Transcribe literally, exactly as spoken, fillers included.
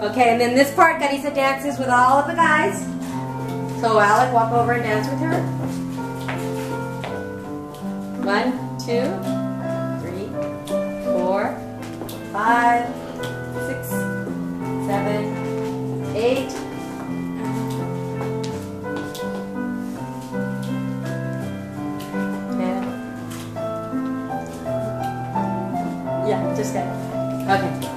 Okay, and then this part, Carissa dances with all of the guys. So Alec, walk over and dance with her. One, two, three, four, five, six, seven, eight. ten. Yeah, just that. Okay.